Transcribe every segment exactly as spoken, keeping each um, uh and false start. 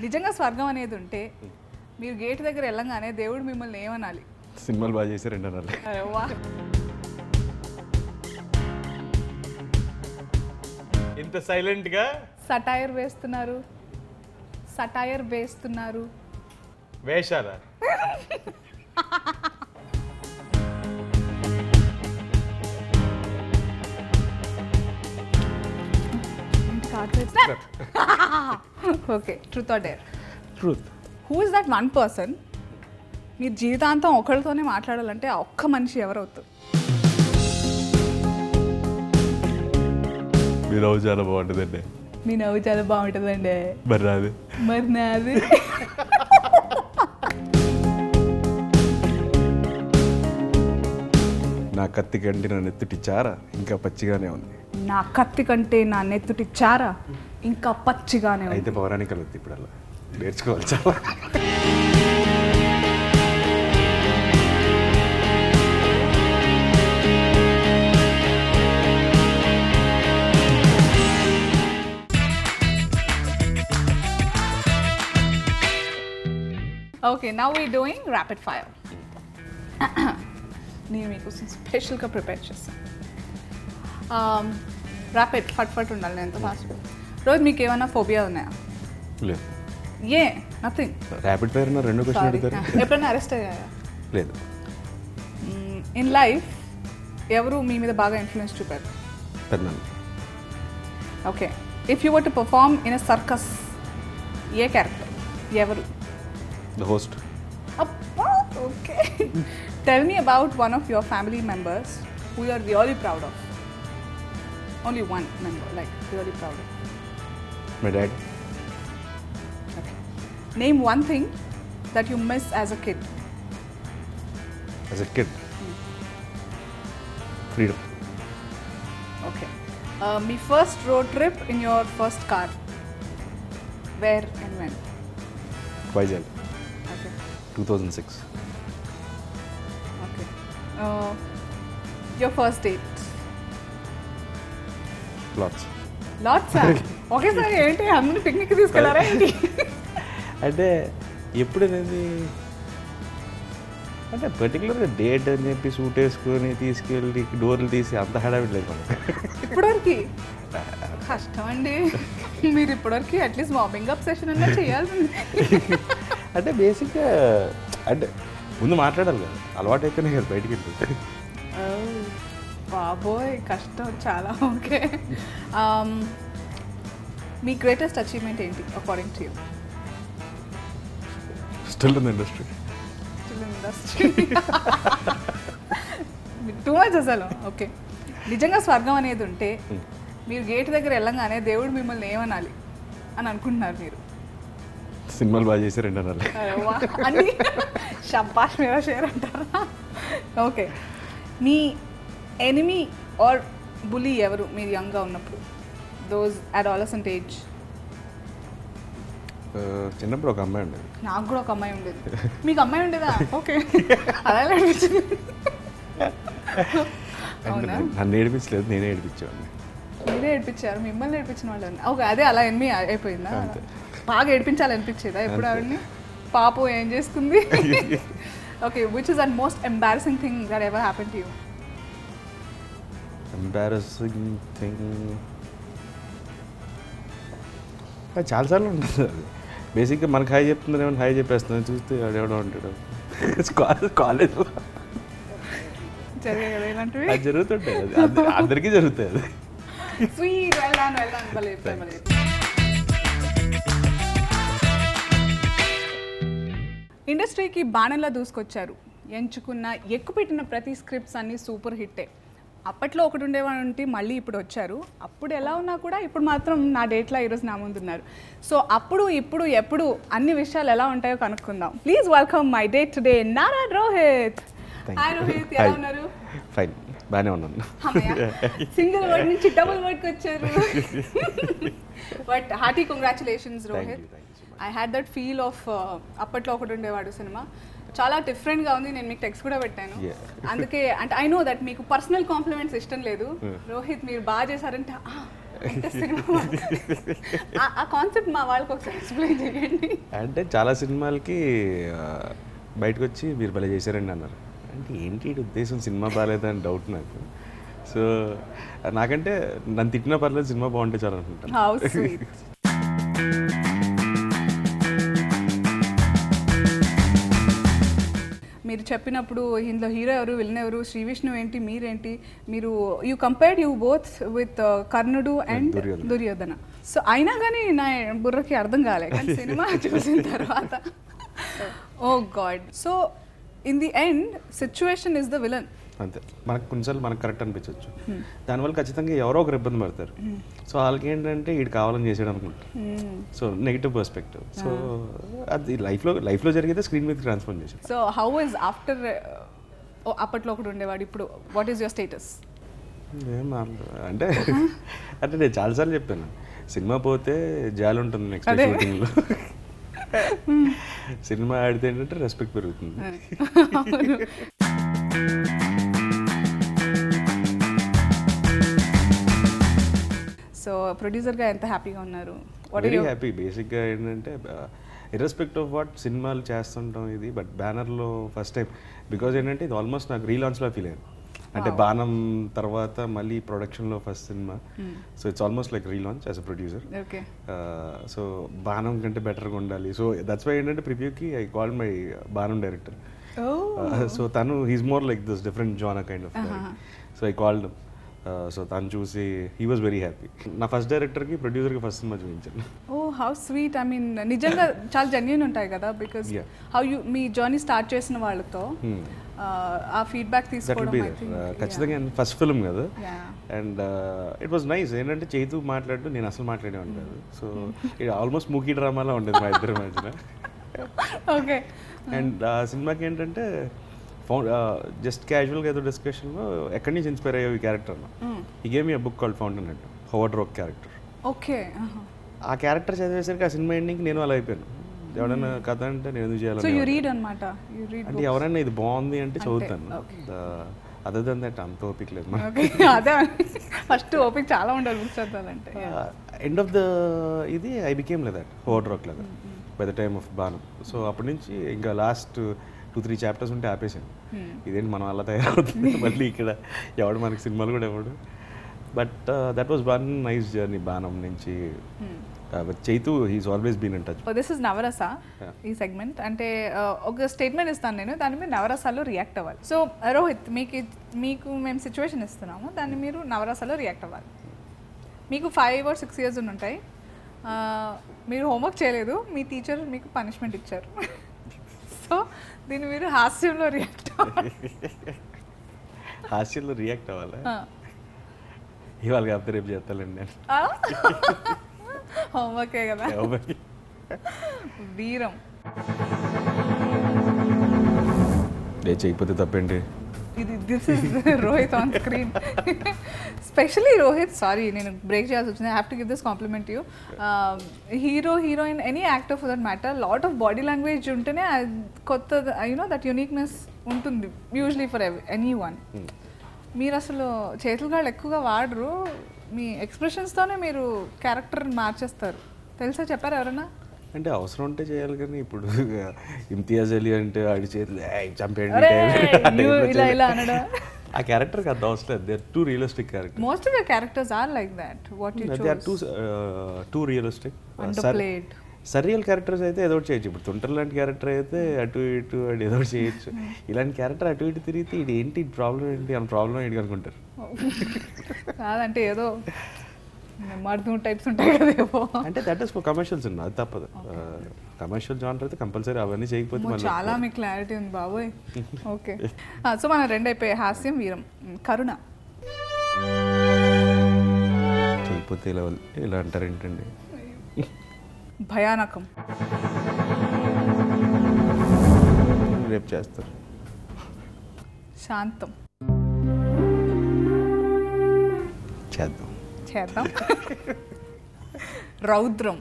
నిజంగా స్వర్గం అనేది ఉంటే మీరు గేట్ దగ్గర వెళ్ళంగానే దేవుడు మిమ్మల్ని ఏమనాలి? సినిమాలు బాగా చేశారండి అనాలి. అరే వా, ఇంత సైలెంట్ గా సటైర్ వేస్తున్నారు, సటైర్ వేస్తున్నారు. వేశారా? Okay, truth or dare? Truth. Who is that one person మీరు జీవితాంతం ఒకరితోనే మాట్లాడాలంటే ఆ ఒక్క మనిషి ఎవరవుతారు? మీ నవ్వు చాలా బాగుంటుందండి. మీ నవ్వు చాలా బాగుంటుందండి. మరి రాదు. మరి నాది నా కత్తి కంటే నా నెత్తుటి చారా ఇంకా పచ్చిగానే ఉంది. నా కత్తి కంటే నా నెత్తుటి చారా ఇంకా పచ్చిగానే ఉంది. అయితే పౌరాణికలు వద్దు ఇప్పుడు అలా నేర్చుకోవాలి చాలా. Okay, now we doing rapid fire. నేను మీకోసం స్పెషల్గా ప్రిపేర్ చేస్తాను. ర్యాపిడ్ ఫట్ ఫట్ ఉండాలి, నేను ఎంత ఫాస్ట్. రోజు మీకు ఏమైనా ఫోబియా ఉన్నాయా? లేదు. ఏ నథింగ్. ర్యాపిడ్ ఫైర్ నా రెండో క్వశ్చన్ అడుగుతారు. ఎప్పుడైనా అరెస్ట్ అయ్యాయా? లేదు. ఇన్ లైఫ్ ఎవరు మీ మీద బాగా ఇన్ఫ్లుయెన్స్ చూపారు? పెద్దనాన్న. Okay, if you were to perform in a circus, ఏ క్యారెక్టర్? ఎవరు? The host. Okay, tell me about one of your family members who you are really proud of. Only one member, like really proud of. My dad. Okay. Name one thing that you miss as a kid. As a kid. Hmm. Freedom. Okay. Uh, my first road trip in your first car. Where and when? Vizag. Okay. two thousand six. Okay. Uh, your first date. Lots. Lots. Okay, sir. ఏంటి అందరూ picnic తీసుకెళ్లారా ఏంటి? అంటే ఎప్పుడు అనేది అంటే పర్టికులర్గా date అని చెప్పి సూట్ వేసుకొని తీసుకెళ్ళి డోర్లు తీసి అంత హడావిడి లేదు మనకు. ఇప్పటివరకు కష్టం అండి. మీరు ఇప్పటివరకు అట్లీస్ట్ వార్మింగ్ అప్ సెషన్ అన్నా చేయాల్సింది. అంటే బేసిక్గా అంటే ముందు మాట్లాడాలి కదా, అలవాటు అయితేనే కదా బయటికి వెళ్తుంది. బాబోయ్ కష్టం చాలా. ఓకే, మీ గ్రేటెస్ట్ అచీవ్మెంట్ ఏంటి according to you? Still in industry. Still in industry. Too much అసలు. ఓకే, నిజంగా స్వర్గం అనేది ఉంటే మీరు గేట్ దగ్గర వెళ్ళంగానే దేవుడు మిమ్మల్ని ఏమనాలి అని అనుకుంటున్నారు మీరు? సినిమాలు బాగా చేశారండి అనాలి. అన్ని షబ్బాష్ మీద షేర్ అంటారా? ఓకే, మీ ఎనిమీ ఆర్ బులీ ఎవరు మీరు యంగ్గా ఉన్నప్పుడు? Those adolescent age. చిన్నప్పుడు ఒక అమ్మాయి ఉండేది. నాకు కూడా ఒక అమ్మాయి ఉండేది. మీకు అమ్మాయి ఉండేదా? ఓకే, అలా అనిపించింది. అవునా? నన్ను ఏడిపించలేదు, నేనే ఏడిపించేవాడిని. మీరే ఏడిపించారు, మిమ్మల్ని ఏడిపించిన వాళ్ళు. ఓకే, అదే అలా ఎనిమి అయిపోయిందా? బాగా ఏడిపించాలనిపించేదా ఎప్పుడు ఆవిడని? పాపం ఏం చేసుకుంది? Okay, which is that most embarrassing thing that ever happen to you? Embarrassing thing చాలాసార్లు ఉంటుంది అది. బేసిక్గా మనకు హాయ్ చెప్తుందని ఏమైనా హాయ్ చెప్పేస్తుంది, చూస్తే ఎవడో ఉంటాడు కాలేజ్లో. జరిగాయి కదా ఇలాంటివి? అది జరుగుతుంటాయి, అది అందరికీ జరుగుతాయి. అది స్వీట్. వెళ్దాను వెళ్దాను భలే చెప్తాను భలే. ఇండస్ట్రీకి బాణంలా దూసుకొచ్చారు. ఎంచుకున్న ఎక్కుపెట్టిన ప్రతి స్క్రిప్ట్స్ అన్నీ సూపర్ హిట్టే. అప్పట్లో ఒకటి ఉండేవాడు ఉంటే మళ్ళీ ఇప్పుడు వచ్చారు. అప్పుడు ఎలా ఉన్నా కూడా ఇప్పుడు మాత్రం నా డేట్లో ఈరోజు నా ముందు ఉన్నారు. సో అప్పుడు ఇప్పుడు ఎప్పుడు అన్ని విషయాలు ఎలా ఉంటాయో కనుక్కుందాం. Please welcome my date today Narayan Rohit. Hi Rohit, ఎలా ఉన్నారు? ఫైన్, బాగానే ఉన్నాను. సింగిల్ వర్డ్ నుంచి డబుల్ వర్డ్కి వచ్చారు. But hearty congratulations Rohit. I had that feel of అప్పట్లో ఒకటి ఉండేవాడు సినిమా. చాలా డిఫరెంట్గా ఉంది. నేను మీకు టెక్స్ట్ కూడా పెట్టాను. అందుకే అంటే ఐ నో దట్ మీకు పర్సనల్ కాంప్లిమెంట్స్ ఇష్టం లేదు. రోహిత్ మీరు బాగా చేశారంటే అంటే సినిమా ఆ- ఆ కాన్సెప్ట్ మా వాళ్ళకి ఒకసారి ఎక్స్ప్లెయిన్ చేయండి. అంటే చాలా సినిమాలకి ఆ, బయటకు వచ్చి మీరు భలే చేశారండి అన్నారు. అంటే ఏంటి ఈ ఉద్దేశం, సినిమా బాగాలేదని డౌట్ నాకు. సో నాకంటే నన్ను తిట్టినా పర్లేదు, సినిమా బాగుంటే చాలా అనుకుంటాను. How sweet. మీరు చెప్పినప్పుడు ఇందులో హీరో ఎవరు, విలన్ ఎవరు, శ్రీ విష్ణు ఏంటి, మీరేంటి, మీరు you compared you both with కర్ణుడు అండ్ దుర్యోధన. దుర్యోధన. సో అయినా కానీ నా బుర్రకి అర్థం కాలే, కానీ సినిమా చూసిన తర్వాత oh god. So in the end situation is the villain. అంతే, మనకు కొన్నిసార్లు మనకు కరెక్ట్ అనిపించవచ్చు, దానివల్ల ఖచ్చితంగా ఎవరో ఒకరు ఇబ్బంది పడతారు. సో వాళ్ళకి ఏంటంటే వీడు కావాలని చేసాడు అనుకుంటారు. So negative perspective. సో అది లైఫ్లో లైఫ్లో జరిగితే స్క్రీన్ మీద ట్రాన్స్ఫర్ చేసాడు. సో హౌ ఇస్ ఆఫ్టర్ అప్పట్లో ఒకటి ఉండేవాడు, ఇప్పుడు వాట్ ఈస్ యువర్ స్టేటస్? ఏం మాట్లా అంటే అంటే నేను చాలాసార్లు చెప్పాను, సినిమా పోతే జాలి ఉంటుంది నెక్స్ట్ అదే. షూటింగ్లో. సినిమా ఆడితే ఏంటంటే రెస్పెక్ట్ పెరుగుతుంది. సో ప్రొడ్యూసర్గా ఎంత హ్యాపీగా ఉన్నారు? Very happy. బేసిక్గా ఏంటంటే ఇర్రెస్పెక్ట్ ఆఫ్ వాట్ సినిమాలు చేస్తుంటాం ఇది, బట్ బ్యానర్లో ఫస్ట్ టైం, బికాజ్ ఏంటంటే ఇది ఆల్మోస్ట్ నాకు రీలాంచ్లో ఫీల్ అయ్యాను. అంటే బాణం తర్వాత మళ్ళీ ప్రొడక్షన్లో ఫస్ట్ సినిమా. So it's almost like relaunch as a producer. Okay. So Baanam కంటే బెటర్గా ఉండాలి. సో దట్స్ వై ఏంటంటే ప్రివ్యూకి I called my Baanam director. So తను he's more like this different genre kind of. So I called so తను చూసి he was very happy. నా first డైరెక్టర్కి ప్రొడ్యూసర్కి ఫస్ట్ సినిమా చూపించాను. Oh how sweet. I mean నిజంగా చాలా జెన్యూన్ ఉంటాయి కదా, బికాస్ Yeah. హౌ యూ మీ జర్నీ స్టార్ట్ చేసిన వాళ్ళతో ఆ ఫీడ్బ్యాక్ దట్ విల్ తీసుకోవడం బి I think, ఖచ్చితంగా ఫస్ట్ ఫిల్మ్ కదా. yeah. And it was nice. ఏంటంటే చేతు మాట్లాడు, నేను అసలు మాట్లాడేవాడిని కాదు. సో ఇది ఆల్మోస్ట్ మూకీ డ్రామాలో ఉండేది మా ఇద్దరి మధ్యన. ఓకే. అండ్ ఆ సినిమాకి ఏంటంటే ఫౌండ్ జస్ట్ క్యాజువల్గా ఏదో డిస్కషన్లో ఎక్కడి నుంచి ఇన్స్పైర్ అయ్యావు ఈ క్యారెక్టర్ అన్న. ఈ గేమ్ ఈ book called fountainhead, Howard Roark character. Okay. ఆ క్యారెక్టర్ చదివేసరికి ఆ సినిమా ఎండింగ్కి నేను అలా అయిపోయాను. ఎవడైనా కథ అంటే నేను ఎందుకు సో యూ చేయాలని. రీడ్ అనమాట, యూ రీడ్. అంటే ఎవరైనా ఇది బాగుంది అంటే చదువుతాను. okay. అదర్ దెన్ దట్ అంత ఓపిక లేదు మనకి. ఓకే. అదే ఫస్ట్ ఓపిక చాలా ఉండాలి బుక్స్ చదవాలంటే. ఎండ్ ఆఫ్ ద ఇది I became like that, Howard Roark లాగా by the time of Baanam. So అప్పటి నుంచి ఇంకా లాస్ట్ టూ త్రీ చాప్టర్స్ ఉంటే ఆపేసాను. ఇదేంటి మనం అలా తయారవుతుంది మళ్ళీ ఇక్కడ ఎవడు మనకి సినిమాలు కూడా ఎవడు. But that was one nice journey Baanam నుంచి. Chaitu he's always been in touch. This is Navarasa ఈ సెగ్మెంట్. అంటే uh, ఒక స్టేట్మెంట్ ఇస్తాను నేను, దాన్ని మీరు నవరసాలో రియాక్ట్ అవ్వాలి. సో రోహిత్, మీకు మీకు మేము సిచ్యువేషన్ ఇస్తున్నాము, దాన్ని మీరు నవరసాలో రియాక్ట్ అవ్వాలి. మీకు ఫైవ్ ఆర్ సిక్స్ ఇయర్స్ ఉంటాయి, Uh, మీరు హోంవర్క్ చేయలేదు, మీ టీచర్ మీకు పనిష్మెంట్ ఇచ్చారు. సో దీన్ని మీరు హాస్యంలో రియాక్ట్ అవ్వాలి. హాస్యంలో రియాక్ట్ అవ్వాలా? ఇవాళ కాకపోతే రేపు చేస్తానండి నేను. హోంవర్కే కదా. వీరం. ఏ చేయకపోతే తప్పేంటి? ఇది this is Rohit on screen. Specially Rohit, sorry నేను బ్రేక్ చేయాల్సి వచ్చింది, I have to give this compliment you. Hero heroine any actor for that matter, lot of body language ఉంటేనే కొత్త యూనో దట్ యూనిక్నెస్ ఉంటుంది యూజువలీ ఫర్ ఎనీ వన్. మీరు అసలు చేతులు కాళ్ళు ఎక్కువగా వాడరు, మీ ఎక్స్ప్రెషన్స్తోనే మీరు క్యారెక్టర్ మార్చేస్తారు. తెలుసా, చెప్పారు ఎవరన్నా? అంటే అవసరం ఉంటే చేయాలి, కానీ ఇప్పుడు ఇమ్తియాజ్ అలీ అంటే ఆడి చేతులు "ఏయ్, చంపేయండి" అరే, ఆ you type లో ఇలా ఇలా చేయలేదు. అనడా? ఆ క్యారెక్టర్కి అది అవసరం లేదు. They are too realistic character. Most of your characters are like that. What you they are too chose. Too realistic. Underplayed. Serial characters అయితే ఏదో ఒకటి చేయొచ్చు. ఇప్పుడు తుంటర్ లాంటి క్యారెక్టర్ అయితే అటు ఇటు అది ఏదో ఒకటి చేయొచ్చు. ఇలాంటి క్యారెక్టర్ అటు ఇటు తిరిగితే ఇది ఏంటి ప్రాబ్లం ఏంటి అని ప్రాబ్లం ఏంటి అనుకుంటారు. కాదంటే ఏదో మర్దం టైప్స్ ఉంటాయి కదేమో. అంటే దట్ ఈస్ ఫర్ కమర్షియల్స్ అన్న, అది తప్పదు. కమర్షియల్ జానర్ అయితే కంపల్సరీ అవన్నీ చేయకపోతే అమ్మో, మళ్ళీ చాలా మీ క్లారిటీ ఉంది బాబోయ్. ఓకే, సో మనం రెండు అయిపోయాయి, హాస్యం, వీరం. కరుణ. చేయకపోతే ఇలా ఇలా అంటారు ఏంటండి. భయానకం. రేపు చేస్తారు. శాంతం. చేద్దాం చేద్దాం. రౌద్రం.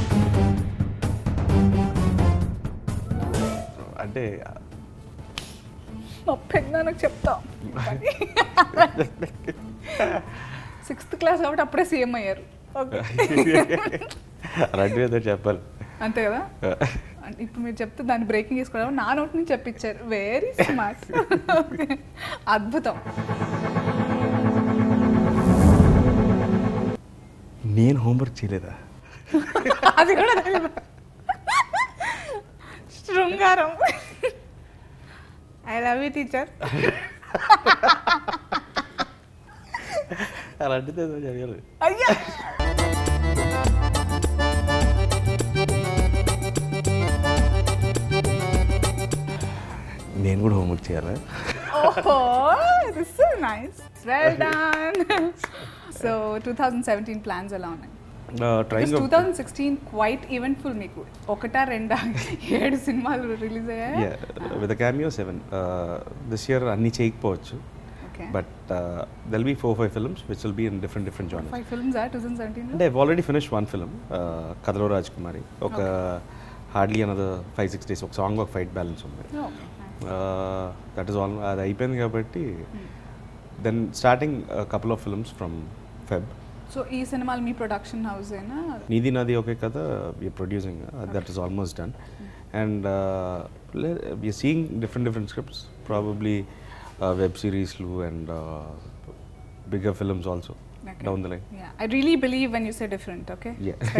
అంటే మా పెద్ద నాకు చెప్తాం. సిక్స్త్ క్లాస్ కాబట్టి అప్పుడే సీఎం అయ్యారు. ఓకే, అలాంటివి ఏదో చెప్పాలి. అంతే కదా. అంటే ఇప్పుడు మీరు చెప్తే దాన్ని బ్రేకింగ్ తీసుకోవడం నా నోట్ నుంచి చెప్పించారు. Very smart. అద్భుతం. నేను హోంవర్క్ చేయలేదా? అది కూడా తెలియదు. శృంగారం. I love you teacher. అలాంటిది ఏదో చదివాలి. అయ్యా, నేను కూడా హోంవర్క్ చేయాలా? ఓహో, this is nice. Well done. So two thousand seventeen plans ఎలా ఉన్నాయి? Trying two thousand sixteen quite eventful మీకు. ఒకటా రెండా ఏడు సినిమాలు రిలీజ్ అయ్యాయి. With cameo seven. This year అన్ని చేయకపోవచ్చు, but there'll be four five films which will be in different different genres. Five films two thousand seventeen. అంటే I've already finish one film, కథలో రాజ్ కుమారి. ఒక hardly another five six days ఒక song ఒక fight balance ఉంది. That is all. అది అయిపోయింది కాబట్టి then starting couple of films from Feb. So ఈ సినిమాలు మీ ప్రొడక్షన్ హౌస్ అయినా? నీది నాది ఒకే కథ, we're producing, that is almost done. And we're seeing different different scripts, probably web సిరీస్లు and bigger films also down the line. I really believe when you say different. Okay,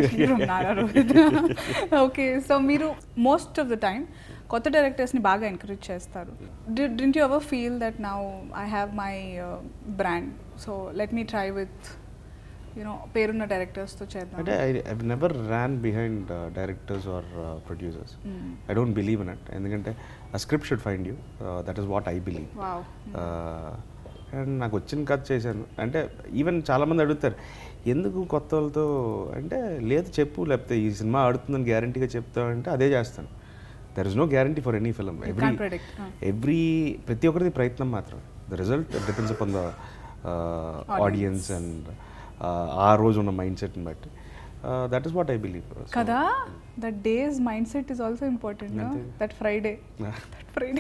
okay. So మీరు most of the time కొత్త డైరెక్టర్స్ని బాగా encourage చేస్తారు. Didn't you ever feel that now I have my brand, so let me try with you know పేరున్న డైరెక్టర్స్తో చేద్దాం? అంటే I I never Ryan behind directors or producers. I don't believe in it. ఎందుకంటే ఆ script should find you, that is what I believe. And నాకు వచ్చిన కథ చేశాను. అంటే ఈవెన్ చాలామంది అడుగుతారు ఎందుకు కొత్త వాళ్ళతో, అంటే లేదు చెప్పు, లేకపోతే ఈ సినిమా ఆడుతుందని గ్యారంటీగా చెప్తామంటే అదే చేస్తాను. There is no guarantee for any film. Every every ప్రతి ఒక్కరిది ప్రయత్నం మాత్రం. The result depends upon the audience and ఆ రోజు ఉన్న మైండ్ సెట్ని బట్టి. That is what I believe కదా. That day's mindset is also important. That Friday that Friday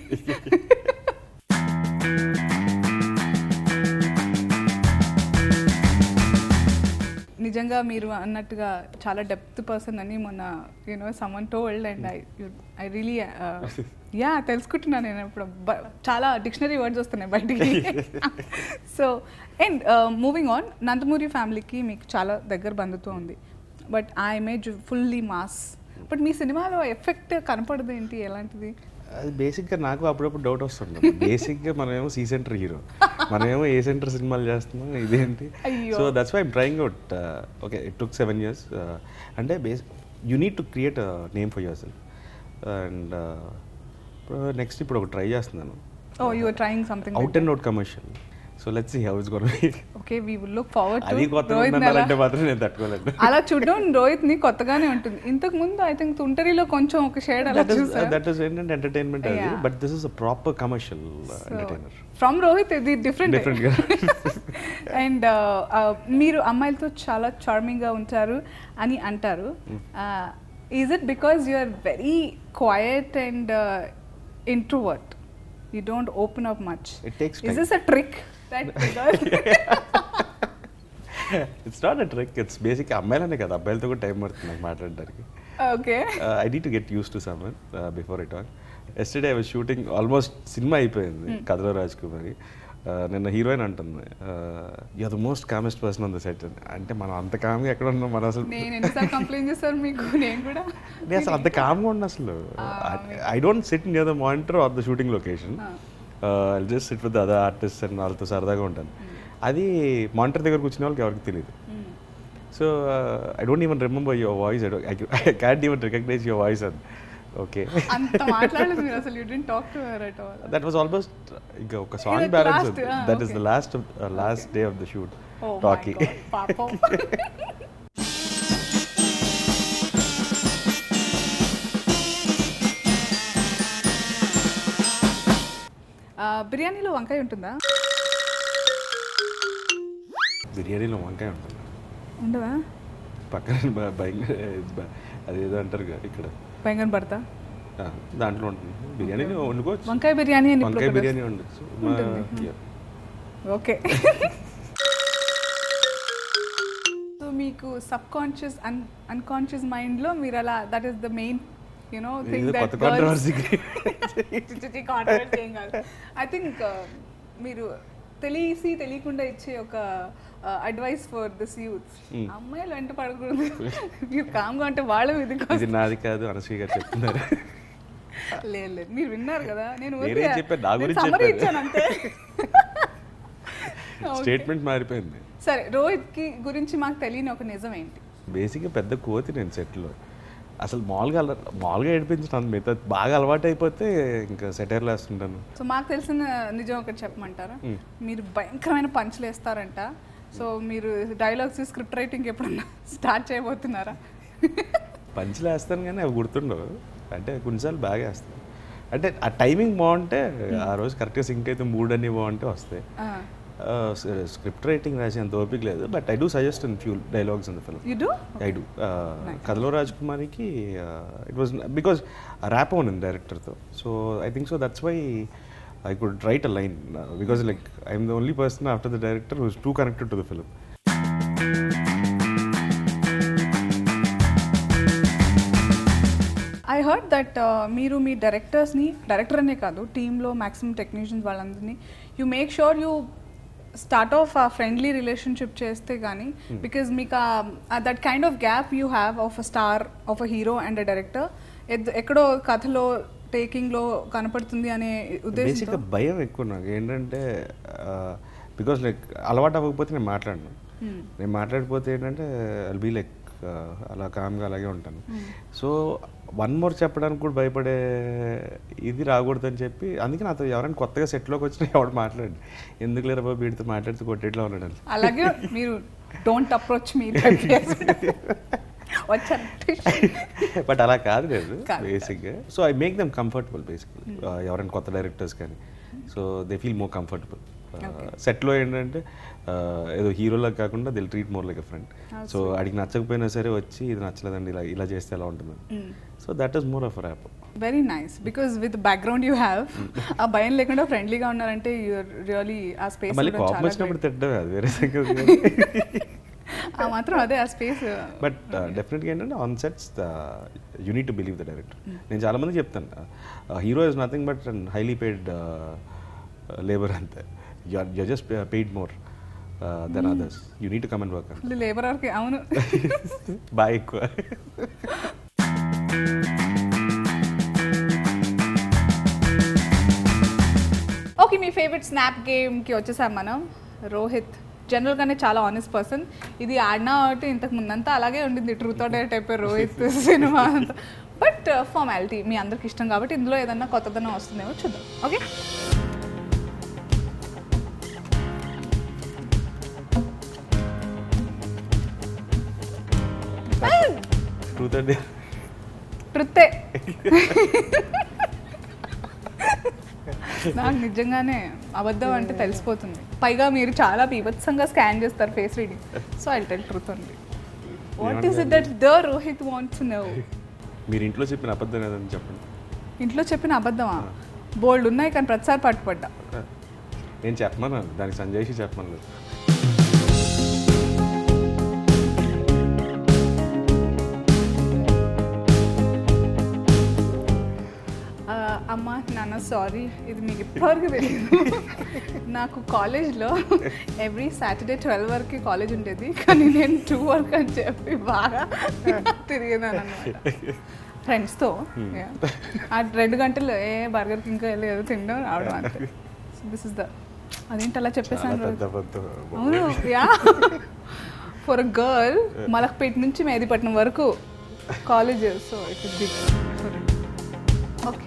నిజంగా మీరు అన్నట్టుగా చాలా డెప్త్ పర్సన్ అని మొన్న you know someone told and I I really yeah తెలుసుకుంటున్నాను నేను. ఇప్పుడు చాలా డిక్షనరీ వర్డ్స్ వస్తున్నాయి బయటికి. So and moving on, Nandamuri ఫ్యామిలీకి మీకు చాలా దగ్గర బంధుత్వం ఉంది, బట్ ఆ ఇమేజ్ ఫుల్లీ మాస్. బట్ మీ సినిమాలో ఎఫెక్ట్ కనపడదు ఏంటి, ఎలాంటిది? అది బేసిక్గా నాకు అప్పుడప్పుడు డౌట్ వస్తుంది. బేసిక్గా మనమేమో సి సెంటర్ హీరో, మనమేమో ఏ సెంటర్ సినిమాలు చేస్తున్నాం, ఇదేంటి? So that's why I'm trying out. Okay, it took seven years. అంటే base you need to create a name for yourself. And next ఇప్పుడు ఒక ట్రై చేస్తున్నాను. Oh, you are trying something out like and out commercial. So let's see how it's going to be. Okay, we will look forward to అది కొత్తగా ఉండాలంటే మాత్రం నేను తట్టుకోలేను. అలా చూడడం రోహిత్ ని కొత్తగానే ఉంటుంది. ఇంతకు ముందు ఐ థింక్ తుంటరిలో కొంచెం ఒక షేడ్ అలా చూసారు. దట్ ఇస్ ఎంటర్టైన్మెంట్ అది, but this is a proper commercial entertainer. From Rohit ఇది డిఫరెంట్ డిఫరెంట్ గా. అండ్ మీరు అమ్మాయిలతో చాలా చార్మింగ్ గా ఉంటారు అని అంటారు. Is it because you are very quiet and introvert? You don't open up much. It takes time. Is this a trick that does? It's not a trick. It's basically అమ్మాయిలనే కదా, అబ్బాయిలతో కూడా టైం పడుతుంది నాకు మాట్లాడడానికి. Okay. Uh, I need to get used to someone uh, before I talk. Yesterday I was shooting, almost సినిమా అయిపోయింది, కథలో రాజ్ కుమారి. నిన్న హీరోయిన్ అంటుంది you are the most calmest person on the set. అంటే మనం అంత కామ్గా ఎక్కడ ఉన్నాం మనం అసలు? నేను ఎన్నిసార్లు కంప్లైంట్ చేస్తాను మీకు, నేను కూడా నేను అసలు అంత కామ్గా ఉన్నా అసలు. I don't sit near the monitor or the shooting location. I just sit with the other artist and వాళ్ళతో సరదాగా ఉంటాను. అది మానిటర్ దగ్గర కూర్చునే వాళ్ళకి ఎవరికి తెలియదు. So I don't even remember your voice. I can't even recognise your voice. And okay, అంత మాట్లాడలేదు మీరు అసలు. You didn't talk to her at all. That was almost ఇంకా ఒక song balance. That is the last last day of the shoot talking. పాపం. బిర్యానీలో వంకాయ ఉంటుందా? బిర్యానీలో వంకాయ ఉంటుంది. ఉండదా? పక్కన భయంకర అదేదో అంటారు కదా ఇక్కడ, భయంకర పడతా దాంట్లో ఉంటుంది. బిర్యానీ వండుకోవచ్చు, వంకాయ బిర్యానీ అని. వంకాయ బిర్యానీ వండొచ్చు. ఓకే. మీకు సబ్ కాన్షియస్ అన్ అన్కాన్షియస్ మైండ్లో మీరు అలా that is the main you know thing ఇది దట్ కొత్త కాంట్రవర్సీ కాంట్రవర్సీ ఏం కాదు ఐ థింక్ మీరు తెలిసి తెలియకుండా ఇచ్చే ఒక అడ్వైస్ ఫర్ దిస్ యూత్ అమ్మాయిలు వెంట పడకూడదు మీరు కామ్గా అంటే వాళ్ళ ఇది ఇది నాది కాదు అనసూయ గారు చెప్తున్నారు. లేదు లేదు మీరు విన్నారు కదా నేను నేనేం చెప్పాను, నా గురించి సమ్మరీ చెప్పాను. ఇచ్చాను అంతే. స్టేట్మెంట్ మారిపోయింది. సరే రోహిత్కి గురించి మాకు తెలియని ఒక నిజం ఏంటి? బేసిక్గా పెద్ద కోతి నేను సెట్లో. అసలు మామూలుగా అల మామూలుగా ఏడిపించడం మిగతా బాగా అలవాటు అయిపోతే ఇంకా సెటైర్లు వేస్తుంటాను. సో మాకు తెలిసిన నిజం ఒకటి చెప్పమంటారా? మీరు భయంకరమైన పంచులు వేస్తారంట. సో మీరు డైలాగ్స్ స్క్రిప్ట్ రైటింగ్ ఎప్పుడన్నా స్టార్ట్ చేయబోతున్నారా? పంచులు వేస్తాను కానీ అవి గుర్తుండవు. అంటే కొన్నిసార్లు బాగా వేస్తాను. అంటే ఆ టైమింగ్ బాగుంటే ఆ రోజు కరెక్ట్గా సింక్ అయితే మూడ్ అన్నీ బాగుంటే వస్తాయి. స్క్రిప్ట్ రైటింగ్ రాసేంత ఓపిక లేదు, but I do suggest in few dialogues in the film. You do? I do. కథలో రాజ్ కుమార్కి ఇట్ వాజ్ బికాజ్ ర్యాప్ అవును డైరెక్టర్తో. So I think so that's why I could write a line because like I'm the only person after the director who is too connected to the film. I heard that మీరు మీ డైరెక్టర్స్ని, director అనే కాదు టీంలో maximum technicians వాళ్ళందరినీ you make sure you start off a friendly relationship చేస్తే కానీ, because మీకు that kind of gap you have of a star, of a hero and a director ఎక్కడో కథలో టేకింగ్లో కనపడుతుంది అనే ఉద్దేశం. బేసిక్గా భయం ఎక్కువ నాకు ఏంటంటే, బికాజ్ లైక్ అలవాటు అవ్వకపోతే నేను మాట్లాడను. నేను మాట్లాడిపోతే ఏంటంటే ఐల్ బీ లైక్ అలా కామ్గా అలాగే ఉంటాను. సో వన్ మోర్ చెప్పడానికి కూడా భయపడే ఇది రాకూడదని చెప్పి అందుకే నాతో ఎవరైనా కొత్తగా సెట్లోకి వచ్చినా ఎవడు మాట్లాడండి, ఎందుకు లేరా బాబు వీడితో మాట్లాడితే కొట్టేట్లో ఉన్నాడు. అలాగే మీరు డోంట్ అప్రోచ్ మీ బట్ అలా కాదు లేదు బేసిక్గా. So I make them comfortable basically. ఎవరైనా కొత్త డైరెక్టర్స్ కానీ so they feel more comfortable. సెట్లో ఏంటంటే ఏదో హీరోలా కాకుండా they'll treat more like a friend. So అడిగి నచ్చకపోయినా సరే వచ్చి ఇది నచ్చలేదండి ఇలా ఇలా చేస్తే ఎలా ఉంటుందని. So that is more of rap. Very nice, because with background you have ఆ భయం లేకుండా ఫ్రెండ్లీగా ఉన్నారంటే యూఆర్ రియలీ ఆ స్పేస్. మళ్ళీ కోపం వచ్చినప్పుడు తిట్టడమే అది వేరే సంగతి. ఆ మాత్రం అదే ఆ స్పేస్. బట్ డెఫినెట్గా ఏంటంటే on sets you need to believe the director. నేను చాలామంది చెప్తాను hero is nothing but highly paid labour అంతే. you're just paid more uh, than mm. others. You need to come and work. Labor arke avunu. Bye ekku. Okay, మీ favourite snap గేమ్కి వచ్చేసాం మనం. రోహిత్ జనరల్గానే చాలా honest person. ఇది ఆడినా కాబట్టి ఇంతకు ముందంతా అలాగే ఉండింది, truth or dare type Rohit సినిమా అంతా. బట్ ఫార్మాలిటీ మీ అందరికి ఇష్టం కాబట్టి ఇందులో ఏదన్నా కొత్తదనం వస్తుందేమో చూద్దాం. ఓకే, ట్రుత్తే. నాకు నిజంగానే అబద్ధం అంటే తెలిసిపోతుంది. పైగా మీరు చాలా బీభత్సంగా స్కాన్ చేస్తారు face reading. So I tell truth only. What is it that the Rohit wants to know? మీరు ఇంట్లో చెప్పిన అబద్ధం ఏదని చెప్పండి. ఇంట్లో చెప్పిన అబద్ధమా? బోల్డ్ ఉన్నాయి కానీ ప్రతిసారి పట్టుపడ్డా. నేను చెప్పమను, దానికి సంజయ్కి చెప్పమను. అమ్మ నాన్న సారీ, ఇది మీకు ఇప్పటివరకు తెలియదు. నాకు కాలేజ్లో ఎవ్రీ సాటర్డే ట్వెల్వ్ వరకు కాలేజ్ ఉండేది, కానీ నేను టూ వరకు అని చెప్పి బాగా తిరిగేదాను అనమాట ఫ్రెండ్స్తో. ఆ రెండు గంటలు ఏ బర్గర్కి ఇంకా వెళ్ళి ఏదో తినడం రావడం అంతే. దిస్ ఇస్ ద అదేంటి అలా చెప్పేసాను. అవును, yeah for a girl Malakpet నుంచి మేదిపట్నం వరకు college. So it is big. Okay,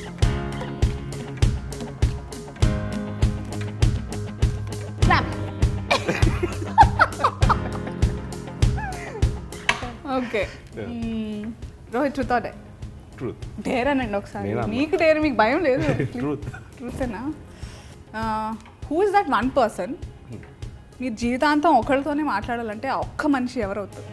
okay. Rohit truth or dare? Truth. Dare అనండి ఒకసారి. మీకు డేర్, మీకు భయం లేదు. ట్రూత్. ట్రూతేనా? Who is that one person మీరు జీవితాంతం ఒకరితోనే మాట్లాడాలంటే ఆ ఒక్క మనిషి ఎవరు అవుతారు?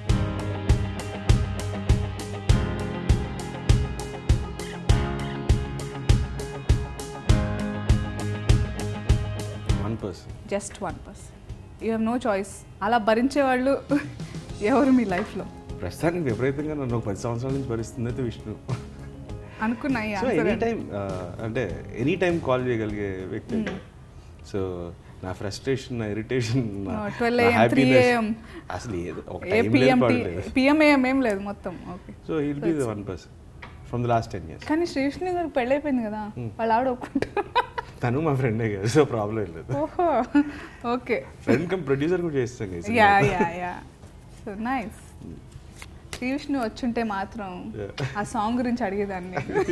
One person. Just one person. You have no choice. అలా భరించే వాళ్ళు ఎవరు మీ లైఫ్లో? ప్రస్తుతానికి విపరీతంగా నన్ను ఒక పది సంవత్సరాల నుంచి భరిస్తుంది అయితే విష్ణు. అనుకున్నా ఈ సో answer ఎనీ అని. టైం అంటే ఎనీ టైం కాల్ చేయగలిగే వ్యక్తి. సో నా ఫ్రస్ట్రేషన్, నా irritation, No, twelve a m, three a m అసలు ఏదో ఒక ఏ టైం పిఎం లేదు. పిఎం ఏఎం ఏం లేదు మొత్తం. Okay. So he'll be the one person from the last ten years. కానీ శ్రీవిష్ణు గారికి పెళ్ళి అయిపోయింది కదా, వాళ్ళు ఆవిడ ఒప్పుకుంటారు. తను మా ఫ్రెండే కదా, సో ప్రాబ్లం ఏం లేదు. ఓహో ఓకే. ఫ్రెండ్ కమ్ ప్రొడ్యూసర్ కూడా చేస్తాం కదా. Yeah yeah yeah so nice. Sri Vishnu వచ్చుంటే మాత్రం ఆ సాంగ్ గురించి అడిగేదాన్ని.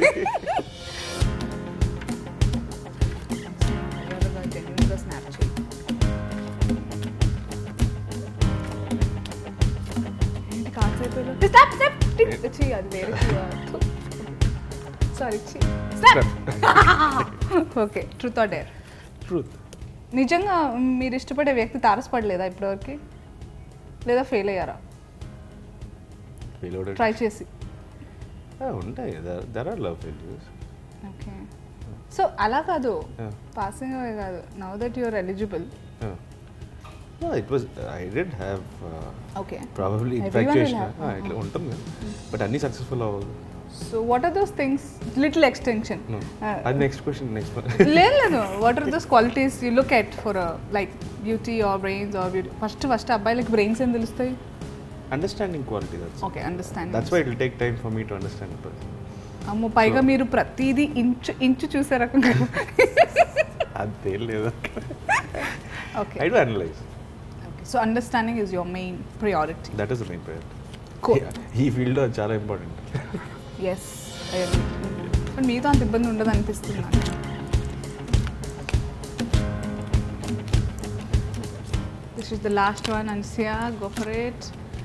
స్నాప్ చేయి. ఏంటి కార్డ్స్ అయిపోయారు? స్నాప్ స్నాప్ చెయ్యి, అది వేరే sorry okay. Truth or dare? Truth. నిజంగా మీరు ఇష్టపడే వ్యక్తి తారసపడలేదా ఇప్పటివరకు, లేదా ఫెయిల్ అయ్యారా ట్రై చేసి? ఉంటాయి, there are love failures. Okay. So అలా కాదు, పాసింగ్ అవే కాదు, now that your eligible. It was I did have okay. Probably infatuation ఇట్లా ఉంటుంది, బట్ అన్నీ సక్సెస్ఫుల్ అవ్వదు. So what are those things? Little extension. అది నెక్స్ట్ క్వశ్చన్. నెక్స్ట్ లేదు లేదు, what are those qualities you look at for like beauty or brains or beauty? First first అబ్బాయిలకి brains ఏం తెలుస్తాయి? Understanding quality. That's okay, understanding. That's why it will take time for me to understand the person. అమ్మో, పైగా మీరు ప్రతిదీ inch inch చూసే రకంగా. అంతే లేదు. Okay. I do analyse. Okay, so understanding is your main priority. That is the main priority. Cool. ఈ field అది చాలా ఇంపార్టెంట్. ఎస్, బట్ మీతో అంత ఇబ్బంది ఉండదు అనిపిస్తుంది నాకు. This is the last one. అన్సియా, గో ఫర్ ఇట్.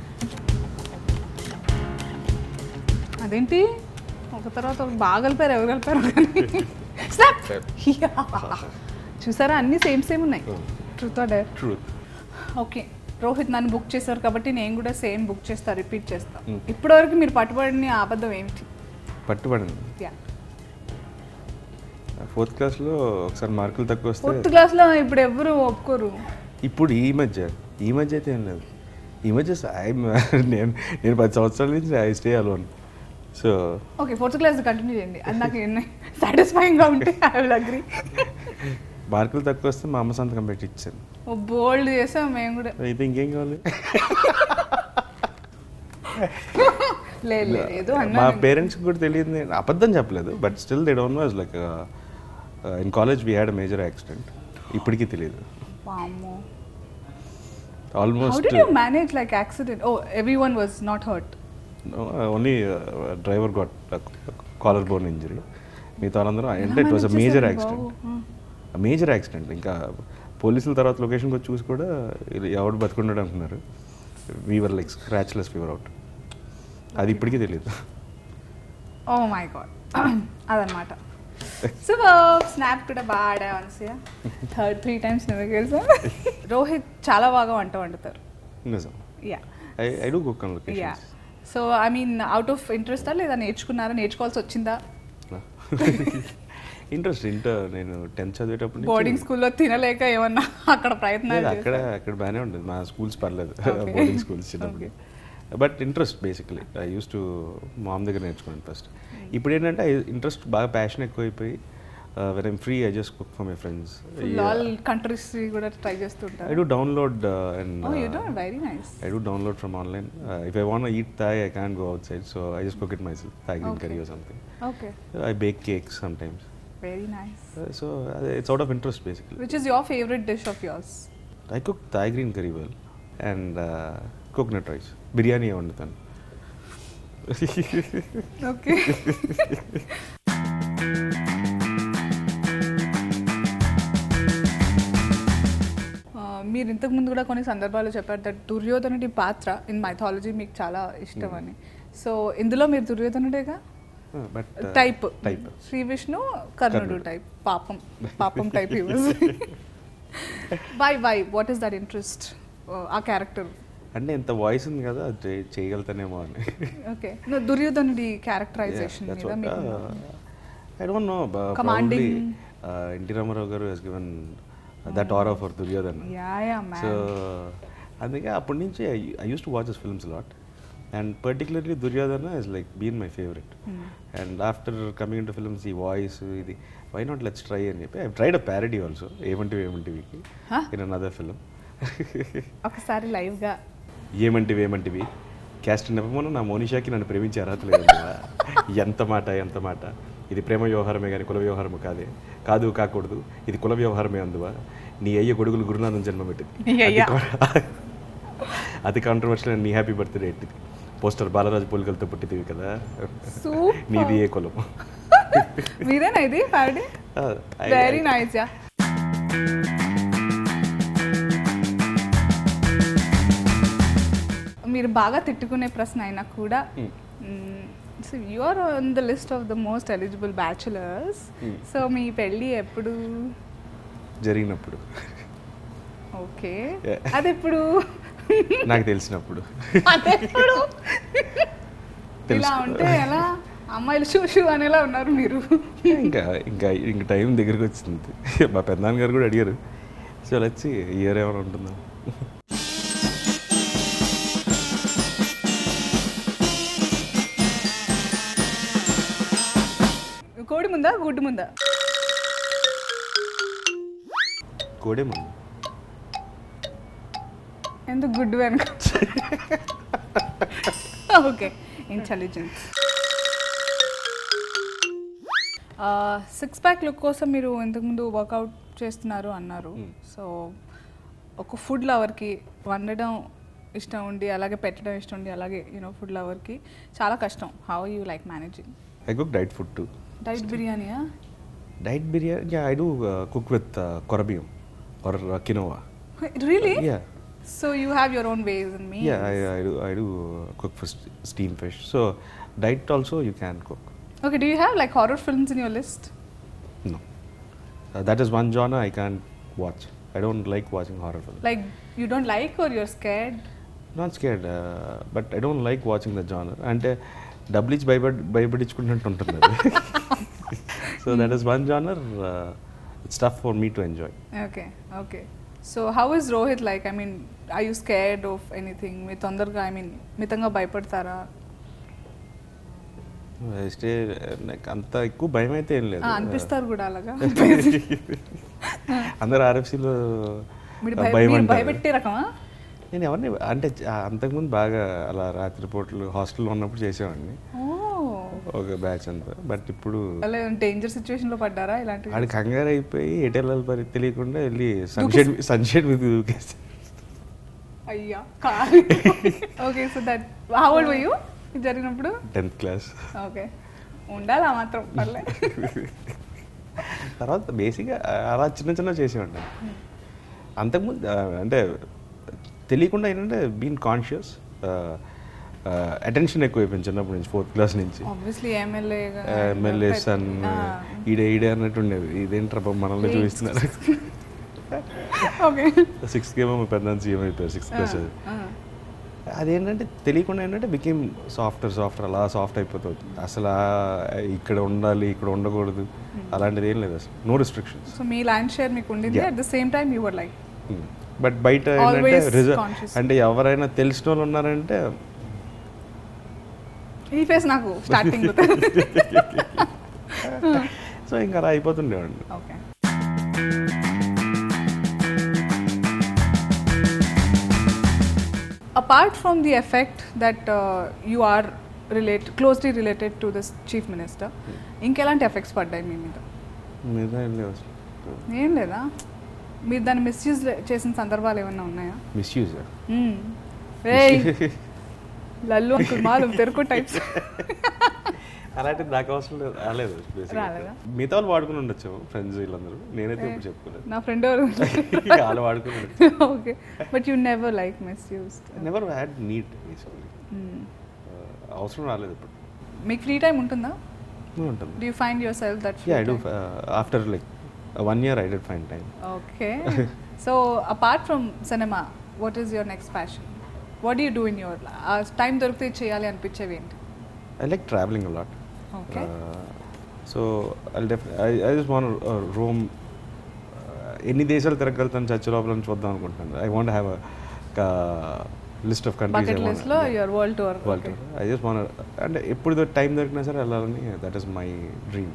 అదేంటి ఒక తర్వాత ఒకటి బాగా కలిపారు, ఎవరు కలిపారు కానీ. Snap! Yeah. చూసారా, అన్నీ సేమ్ సేమ్ ఉన్నాయి. Truth or dare? Truth. Okay, Rohit నన్ను బుక్ చేశారు కాబట్టి నేను కూడా సేమ్ బుక్ చేస్తా, రిపీట్ చేస్తా. ఇప్పటివరకు మీరు పట్టుబడిన అబద్ధం ఏమిటి? పట్టుబడింది. యా. ఫోర్త్ క్లాస్లో ఒకసారి మార్కులు తక్కువ వస్తే, ఫోర్త్ క్లాస్లో ఇప్పుడు ఎవరు ఒప్పుకోరు. ఇప్పుడు ఈ మధ్య ఈ మధ్య అయితే ఏం లేదు. ఈ మధ్య ఐ నేను నేను పది సంవత్సరాల నుంచి I stay alone. So okay, fourth class continue చేయండి, అది నాకు సాటిస్ఫైయింగ్గా ఉంటే ఐ విల్ అగ్రీ. మార్కులు తక్కువ వస్తే మా అమ్మ సంతకం పెట్టి ఇచ్చాను. ఓ బోల్డ్ చేసాం మేము కూడా. అయితే ఇంకేం కావాలి? లేదు లేదు, ఏదో మా అన్నా. పేరెంట్స్కి కూడా తెలియదు, నేను అబద్ధం చెప్పలేదు, but still they don't know. Like in college we had a major accident. ఇప్పటికీ తెలియదు. వామ్మో. How almost did you manage like accident? Oh, everyone was not hurt. Only driver got collar bone injury. మిగతా వాళ్ళందరూ అంటే it was a major accident. Major accident. ఇంకా పోలీసుల తర్వాత లొకేషన్కి వచ్చి చూసి కూడా ఎవడు బతుకున్నాడు అంటున్నారు. We were like scratchless fever out. అది ఇప్పటికీ తెలియదు. Oh my god. అదనమాట. సో స్నాప్ కూడా బాగా ఆడా అన్సియా. థర్డ్ త్రీ టైమ్స్ నువ్వే గెలిసా. రోహిత్ చాలా బాగా వంట వండుతారు. నిజం. Yeah. I I do cook on yeah. Locations. So I mean out of ఇంట్రెస్టా లేదా నేర్చుకున్నారా, నేర్చుకోవాల్సి వచ్చిందా? ఇంట్రెస్ట్. ఇంటర్ నేను టెన్త్ చదివేటప్పుడు బోర్డింగ్ స్కూల్లో తినలేక ఏమన్నా అక్కడ ప్రయత్నాలు అక్కడ అక్కడ బాగానే ఉండేది. మా స్కూల్స్ పర్లేదు, బోర్డింగ్ స్కూల్స్ చిన్నప్పుడు. But interest basically I use to mom దగ్గర నేర్చుకున్నాను ఫస్ట్. ఇప్పుడు ఏంటంటే ఇంట్రెస్ట్ బాగా ప్యాషన్ ఎక్కువైపోయి when I'm free I just cook for my friends. All countries కూడా ట్రై చేస్తుంటారు. I do download and Oh, you do? Very nice. I do download from online. Uh, if I want to eat Thai, I can't go outside, so I just cook it myself. Thai green Okay. curry or something. Okay. Uh, I bake cakes sometimes. Very nice. Uh, so uh, it's out of interest basically. Which is your favorite dish of yours? I cook Thai green curry well and uh, coconut rice. Biryani I వండుతాను. Okay. మీరు ఇంతకు ముందు కూడా కొన్ని సందర్భాల్లో చెప్పారు that దుర్యోధనుడి పాత్ర ఇన్ మైథాలజీ మీకు చాలా ఇష్టం అని. సో ఇందులో మీరు దుర్యోధనుడేగా but type type Sree Vishnu కర్ణుడు టైప్. పాపం పాపం type he was. Why why what is that interest ఆ క్యారెక్టర్? అంటే ఎంత వాయిస్ ఉంది కదా అది చే- చేయగలుగుతానేమో అని. ఓకే, దుర్యోధనుడి క్యారెక్టరైజేషన్ మీద మీకు I don't know. Commanding. NT Rama Rao garu has given that aura for Duryodhan. Yeah yeah man. So అందుకే అప్పటి నుంచి I use to watch this films lot and particularly Duryodhana is like been my favourite and after coming to films ఈ voice ఇది why not let's try అని చెప్పి I tried a parody also ఏమంటివి ఏమంటివికి in another film ఒకసారి లైవ్గా ఏమంటివి ఏమంటివి క్యాస్ట్ నెపమోన నా మోనిషాకి నన్ను ప్రేమించే అర్హత లేదు ఎంత మాట ఎంత మాట ఇది ప్రేమ వ్యవహారమే కానీ కుల వ్యవహారము కాదే కాదు కాకూడదు ఇది కుల వ్యవహారమే అందువా నీ అయ్య కొడుకులు గురునాథన్ జన్మ పెట్టింది అది కాంట్రవర్షియల్ నీ హ్యాపీ బర్త్డే ఎట్టిది పోస్టర్ బాలరాజు పోలికలతో పుట్టిదివి కదా నీది ఏ కులం మీరేనా ఇది పార్టీ వెరీ నైస్ యా మీరు బాగా తిట్టుకునే ప్రశ్న అయినా కూడా so you are on the list of the most eligible bachelors so మీ పెళ్ళి ఎప్పుడు జరిగినప్పుడు ఓకే అది ఎప్పుడు నాకు తెలిసినప్పుడు అదెప్పుడు ఇలా ఉంటే ఎలా అమ్మాయిలు షూ అనేలా ఉన్నారు మీరు ఇంకా ఇంకా ఇంక టైం దగ్గరికి వచ్చింది మా పెద్దనాన్న గారు కూడా అడిగారు సో వచ్చి ఇయర్ ఏమైనా ఉంటుందా కోడి ముందా గుడ్డు ముందా కోడే ముందు ఎందుకు గుడ్డు వెనక okay intelligence six pack look కోసం మీరు ఇంతకుముందు వర్కౌట్ చేస్తున్నారు అన్నారు సో ఒక ఫుడ్ లవర్కి వండడం ఇష్టం ఉండి అలాగే పెట్టడం ఇష్టం ఉండి అలాగే యూనో ఫుడ్ లవర్కి చాలా కష్టం how you like managing I cook diet food to diet బిర్యానీయా diet biryani I do cook with కొరబియం or quinoa really yeah so you have your own ways and meals Yeah, I, I do. I do uh, cook for st- steam fish. So, diet also you can cook. Okay, do you have like horror films in your list? No, uh, that is one genre I can't watch. I don't like watching horror films. Like you don't like or you're scared? Not scared, uh, but I don't like watching the genre. And uh, double each భయపడించుకుంటుంటే ఉంటుంది అది. So that is one genre. Uh, it's tough for me to enjoy. Okay, okay. So how is Rohit like? I mean, are you scared of anything? మీ తొందరగా I mean, మితంగా భయపడతారా? Stay నాకు అంత ఎక్కువ భయం అయితే ఏం లేదు. అనిపిస్తారు కూడా అలాగా. అందరు ఆర్ఎఫ్సీలో మీరు భయం అంటే భయపెట్టే రకమా? నేను ఎవరిని అంటే అంతకుముందు బాగా అలా రాత్రిపూటలు హాస్టల్లో ఉన్నప్పుడు చేసేవాడిని ఒక బ్యాచ్ అంతా. బట్ ఇప్పుడు అలా డేంజర్ సిచ్యువేషన్లో పడ్డారా ఇలాంటివి? అది కంగారు అయిపోయి ఎటు వెళ్ళాలి పరి తెలియకుండా వెళ్ళి సన్షెడ్ సన్షెడ్ మీద దూకేసి అయ్యా okay. So that how old were you జరిగినప్పుడు? Tenth class. ఓకే, ఉండాలి ఆ మాత్రం పర్లే. తర్వాత బేసిక్గా అలా చిన్న చిన్న చేసేవాడిని. అంతకుముందు అంటే తెలియకుండా ఏంటంటే బీన్ కాన్షియస్ అటెన్షన్ ఎక్కువ అయిపోయింది చిన్నప్పటి నుంచి ఫోర్త్ క్లాస్ నుంచి. ఆబ్వియస్లీ ఎమ్మెల్యే ఎమ్మెల్యే సన్ ఈడే ఈడే అన్నట్టు ఉండేది. ఇదేంట్రా మనల్ని చూపిస్తున్నారు. ఓకే, సిక్స్త్ ఏమో మా పెద్ద సీఎం అయిపోయారు సిక్స్త్ క్లాస్. అదేంటంటే తెలియకుండా ఏంటంటే బికేమ్ సాఫ్ట్వేర్ సాఫ్ట్వేర్ అలా సాఫ్ట్ అయిపోతుంది. అసలు ఇక్కడ ఉండాలి ఇక్కడ ఉండకూడదు అలాంటిది ఏం లేదు అసలు. No restrictions. సో మీ ల్యాండ్ షేర్ మీకు ఉండింది. At the same time you were like but బయట ఏంటంటే రిజర్వ్ అంటే ఎవరైనా తెలిసిన వాళ్ళు ఉన్నారంటే ఈ ఫేస్ నాకు స్టార్టింగ్. సో ఇంకా అలా అయిపోతుండేవాడిని. Okay. Apart from the effect that uh, you are relate closely related to this chief minister, ఇంకెలాంటి ఎఫెక్ట్స్ పడ్డాయి మీ మీద? మీద ఏం లేవు అసలు. ఏం లేదా? మీరు దాన్ని మిస్యూజ్ చేసిన సందర్భాలు ఏమైనా ఉన్నాయా? మిస్యూజ్ లల్లు అంకుల్ మాలు తెరుకు టైప్స్ అలాంటిది నాకు అవసరం లేదు. రాలేదు. మిగతా వాళ్ళు వాడుకుని ఉండొచ్చు ఫ్రెండ్స్ వీళ్ళందరూ. నేనైతే ఇప్పుడు చెప్పుకోలేదు. నా ఫ్రెండ్ ఎవరు వాళ్ళు వాడుకుని ఉండొచ్చు. Okay, but you never like misused. Never had need basically. అవసరం రాలేదు ఇప్పుడు. మీకు ఫ్రీ టైం ఉంటుందా? ఉంటుంది. Do you find yourself that? Yeah, I do. After like one year I did find time. Okay. So apart from సినిమా, what is your next passion? What do you do in your time దొరికితే చేయాలి అనిపించేవి ఏంటి? I like traveling a lot. Okay. Uh, so I'll def- I, I just want to uh, roam. ఎన్ని దేశాలు తిరగలుగుతాను చర్చ లోపల చూద్దాం అనుకుంటున్నాను. I want have list of countries bucket లిస్ట్లో your world tour. World tour. I just want అంటే ఎప్పుడు టైం దొరికినా సరే వెళ్ళాలని, that is my dream.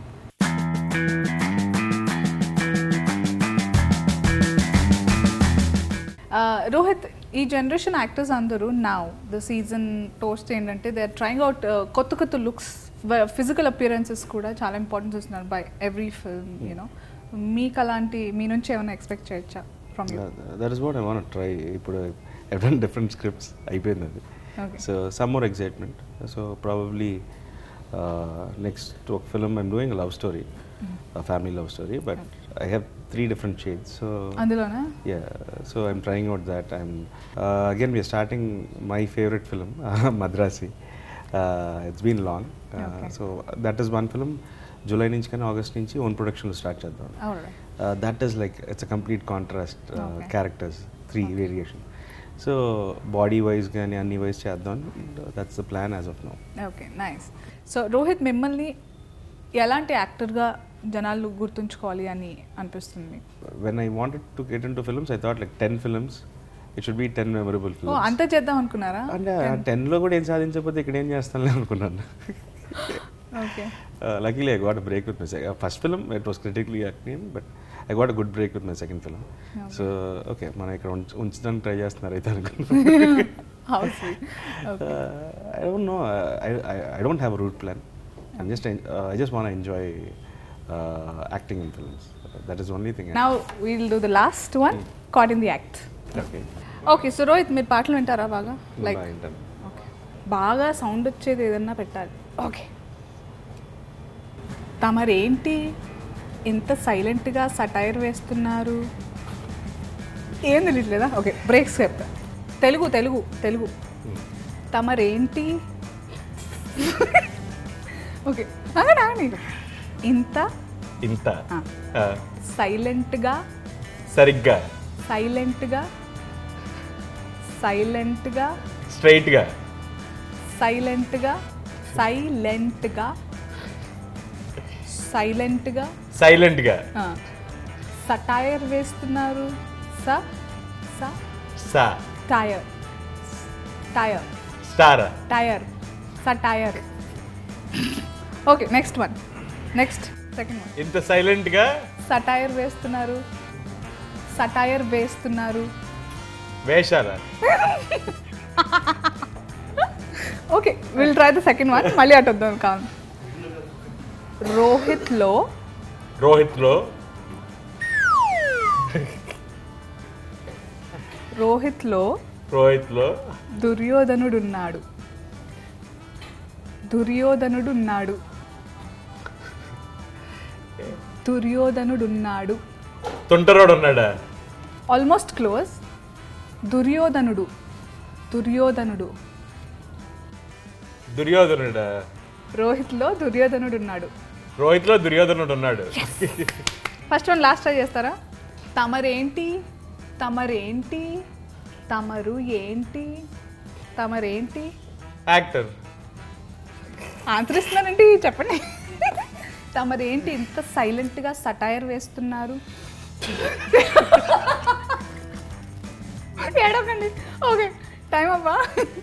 Rohit, ఈ జనరేషన్ యాక్టర్స్ అందరూ నౌ ద సీజన్ టోస్ట్ ఏంటంటే దే ఆర్ ట్రయింగ్ అవుట్ కొత్త కొత్త లుక్స్, ఫిజికల్ అపియరెన్సెస్ కూడా చాలా ఇంపార్టెన్స్ ఇస్తున్నారు బై ఎవ్రీ ఫిల్మ్. యూనో మీకు అలాంటి మీ నుంచి ఏమైనా ఎక్స్పెక్ట్ చేయొచ్చా from you? That is what I want try. ఇప్పుడు ఐ డన్ డిఫరెంట్ స్క్రిప్ట్స్, అయిపోయింది అది. So some more excitement. So probably next ఒక film I'm doing love story, family love story, but I have three different shades. So అందులోనా? Yeah, so I'm trying out that. I'm uh, again we are starting my favorite film, Madrasi. Uh, it's been long. Uh, okay. So that is one film. July నుంచి కానీ August నుంచి own production start చేద్దాం. That is like it's a complete contrast characters, three variation. So body wise కానీ అన్ని wise చేద్దాం. That's the plan as of now. Okay, nice. So Rohit, మిమ్మల్ని ఎలాంటి యాక్టర్గా జనాలు గుర్తుంచుకోవాలి అని అనిపిస్తుంది? When I wanted to get into films, I thought like ten films. It should be ten memorable films. ఓ, అంతా చేద్దాం అనుకున్నారా? అంటే టెన్లో కూడా ఏం సాధించకపోతే ఇక్కడ ఏం చేస్తానులే అనుకున్నాను. Okay. Luckily I got a break with my second. First film it was critically acclaimed, but I got a good break with my second film. Okay. So okay, మనం ఇక్కడ ఉంచడానికి ట్రై చేస్తున్నారు అయితే అనుకున్నాను. How sweet. Okay. Uh, I don't know. I, I I don't have a route plan. I'm just uh, I just want to enjoy uh, acting in films. That is the only thing. Now we'll do the last one, mm. Caught in the Act. Okay. Okay, so Rohit, మీరు పాటలు వింటారా బాగా? Like వింటాను. Okay, బాగా sound వచ్చేది ఏదన్నా పెట్టాలి. Okay. తమరేంటి ఇంత సైలెంట్గా సటైర్ వేస్తున్నారు? ఏం తెలియట్లేదా? ఓకే, బ్రేక్స్ చెప్తా. తెలుగు తెలుగు తెలుగు తమరేంటి ఓకే ఇంత ఇంత సైలెంట్గా సరిగ్గా సైలెంట్గా సైలెంట్గా స్ట్రైట్గా సైలెంట్గా సైలెంట్గా సైలెంట్గా సైలెంట్గా సటైర్ వేస్తున్నారు. స స సా tire tire star tire satire. Okay, next one. Next second one. ఇంత సైలెంట్గా సటైర్ వేస్తున్నారు. సటైర్ వేస్తున్నారు. వేషాలా? Okay, will try the second one. మళ్ళీ అటు వద్దాం. కాదు, రోహిత్లో రోహిత్లో రోహిత్లో రోహిత్లో దుర్యోధనుడున్నాడు. దుర్యోధనుడున్నాడు. దుర్యోధనుడున్నాడు. తుంటరోడు ఉన్నాడా? Almost close. దుర్యోధనుడు. దుర్యోధనుడు. దుర్యోధనుడా? రోహిత్లో దుర్యోధనుడున్నాడు. రోహిత్లో దుర్యోధనుడు ఉన్నాడు. ఫస్ట్ వన్ లాస్ట్ ట్రై చేస్తారా? తమరేంటి తమరేంటి తమరు ఏంటి తమరేంటి? యాక్టర్. ఆన్సర్ ఇస్తున్నానండి, చెప్పండి. తమరేంటి ఇంత సైలెంట్గా సటైర్ వేస్తున్నారు? ఏడకండి. ఓకే, టైం అవ్వా.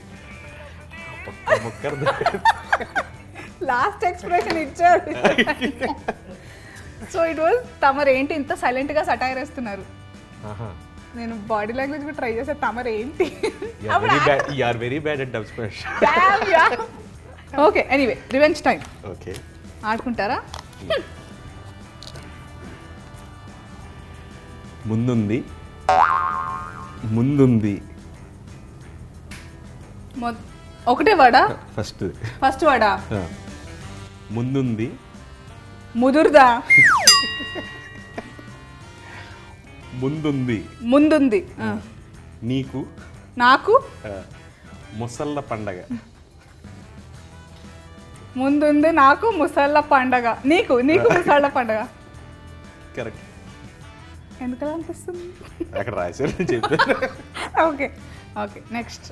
లాస్ట్ ఎక్స్ప్రెషన్ ఇచ్చారు. సో ఇట్ వాజ్ తమరేంటి ఇంత సైలెంట్గా సటైర్ వేస్తున్నారు. నేను బాడీ లాంగ్వేజ్ కూడా ట్రై చేసా. తమరేంటి? Very bad at Dubsmash. Okay, anyway, revenge time. Okay, ఆడుకుంటారా? ముందుంది ముందుంది ఒకటే వాడా? ఫస్ట్ ఫస్ట్ వాడా? ముందుంది ముదురుదా? ముందుంది ముందుంది. నీకు నాకు ముసళ్ళ పండగ. ముందుంది నాకు ముసళ్ళ పండగ. నీకు నీకు ముసళ్ళ పండగ. కరెక్ట్. ఎందుకలా అనిపిస్తుంది? అక్కడ రాశారు చెప్పారు. Okay okay, next.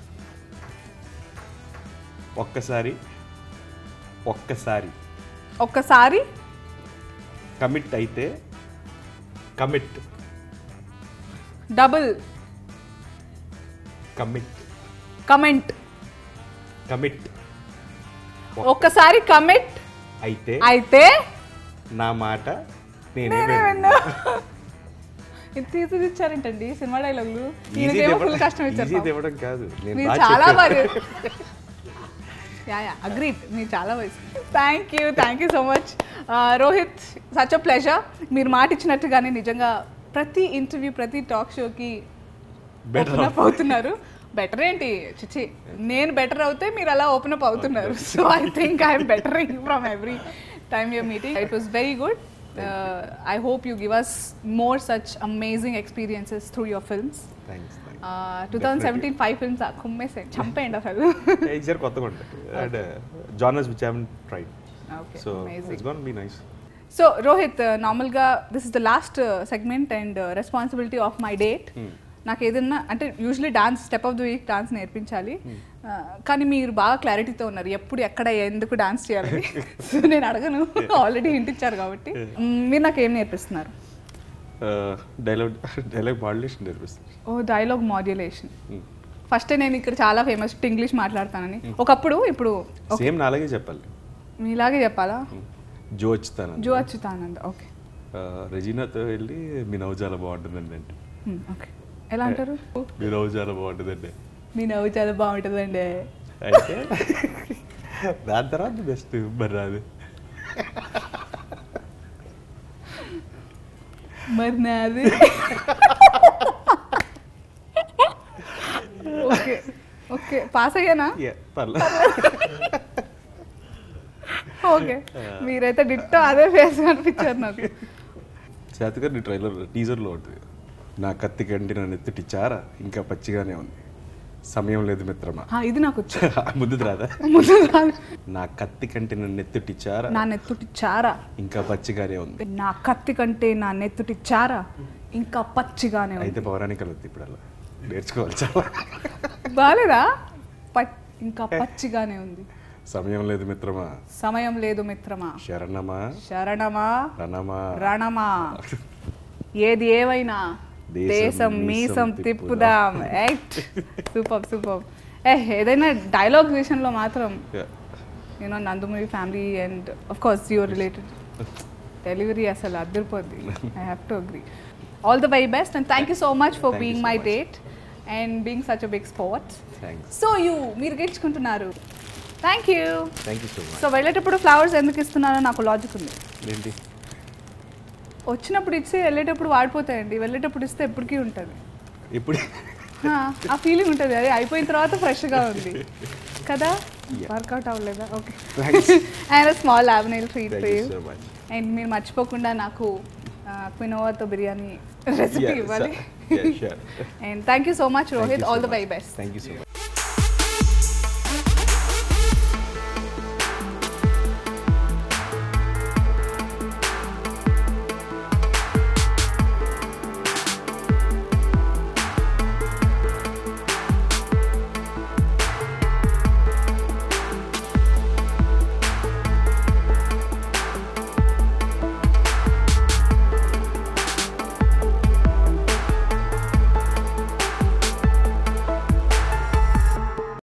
ఒక్కసారి ఒక్కసారి ఒక్కసారి కమిట్ అయితే commit. Double commit comment. Commit ఒక్కసారి కమిట్ అయితే అయితే నా మాట నేనే నేనే విన్నా. విన్నా. ఇంత ఈజీ ఇచ్చారేంటండి సినిమా డైలాగులు? ఈయనకేమో ఫుల్ కష్టం ఈజీ ఇచ్చారు. ఇవ్వడం కాదు, నేను మీరు బాగా చాలా చెప్పాను. బాగా యా యా అగ్రీడ్, మీరు చాలా వయసు. Thank you thank you so much Rohit, such a pleasure. మీరు మాట ఇచ్చినట్టుగానే నిజంగా ప్రతి ఇంటర్వ్యూ ప్రతి టాక్ షోకి Better ఓపెన్ అప్ అవుతున్నారు. బెటర్ ఏంటి చిచి, నేను బెటర్ అవుతే మీరు అలా ఓపెన్ అప్ అవుతున్నారు. So I think I'm bettering from every time your meeting. It was very good. I hope you give us more such amazing experiences through your films. Thanks two thousand seventeen five films కుమ్మేసాయి, చంపేయండి అసలు. ఈసారి కొత్తగా ఉంటాయి and genres which have tried, Okay, so amazing. It's gonna be nice. So Rohit, నార్మల్గా this is the last segment and responsibility of my date. నాకు ఏదన్నా అంటే usually dance step of the week dance నేర్పించాలి, కానీ మీరు బాగా క్లారిటీతో ఉన్నారు ఎప్పుడు ఎక్కడ ఎందుకు డాన్స్ చేయాలి. సో నేను అడగను, ఆల్రెడీ ఇంటిచ్చారు కాబట్టి. మీరు నాకు ఏం నేర్పిస్తున్నారు? డైలాగ్ డైలాగ్ మాడ్యులేషన్ నేర్పిస్తుంది. ఓ డైలాగ్ మాడ్యులేషన్. ఫస్ట్ నేను ఇక్కడ చాలా ఫేమస్ ఇంగ్లీష్ మాట్లాడతానని ఒకప్పుడు, ఇప్పుడు సేమ్ నాలాగే చెప్పాలి. మీలాగే చెప్పాలా? జో వచ్చుతాను జో అచ్యుతానంద్. ఓకే రెజీనాతో వెళ్ళి మీ నవ్వు చాలా బాగుంటుందండి అంటే, ఓకే ఎలా అంటారు? మీ నవ్వు చాలా బాగుంటుందండి మీ నవ్వు చాలా బాగుంటుందండి అయితే దాని తర్వాత బెస్ట్ మరి రాదు. మరి నాది. ఓకే ఓకే పాస్ అయ్యానా? Yeah, పర్లేదు. ఓకే మీరైతే డిట్టో అదే ఫేస్ కనిపించారు నాకు. శాతకర్ నీ ట్రైలర్ టీజర్లో ఉంటుంది, నా కత్తి కంటి నా నెత్తుటి చార ఇంకా పచ్చిగానే ఉంది, సమయం లేదు మిత్రమా. ఆ, ఇది నాకు వచ్చు. ముందు రాదా? ముందు రాదు. నా కత్తి కంటి నా నెత్తుటి చార నా నెత్తుటి చారా ఇంకా పచ్చిగానే ఉంది. నా కత్తి కంటే నా నెత్తుటి చారా ఇంకా పచ్చిగానే ఉంది. అయితే పౌరాణికలు వద్దు ఇప్పుడు, అలా నేర్చుకోవాలి చాలా. బాలేదా? పట్ ఇంకా పచ్చిగానే ఉంది. సమయం లేదు మిత్రమా, సమయం లేదు మిత్రమా, శరణమా శరణమా రణమా రణమా, ఏది ఏవైనా దేశం మీసం తిప్పుదాం. Super super. ఏ ఏదైనా డైలాగ్ విషయంలో మాత్రం you know Nandamuri family and of course your related delivery అసలు అద్దరిపోద్ది. I have to agree. All the very best and thank you so much for Thank you being so my much. Date and being such a big sport. Thanks. So you మీరు గెలుచుకుంటున్నారు. Thank you. Thank you so much. So వెళ్ళేటప్పుడు flowers ఎందుకు ఇస్తున్నారో నాకు logic ఉంది. ఏంటి? వచ్చినప్పుడు ఇచ్చి వెళ్ళేటప్పుడు వాడిపోతాయండి, వెళ్ళేటప్పుడు ఇస్తే ఎప్పటికీ ఉంటుంది. ఇప్పుడు ఆ, ఆ ఫీలింగ్ ఉంటుంది, అది అయిపోయిన తర్వాత ఫ్రెష్గా ఉంది కదా. వర్కౌట్ అవ్వలేదా? Okay. And small lab nail treat for you. And మీరు మర్చిపోకుండా నాకు క్వినోవాతో బిర్యానీ రెసిపీ ఇవ్వాలి. And thank you so much Rohit. All the very best. Thank you so much.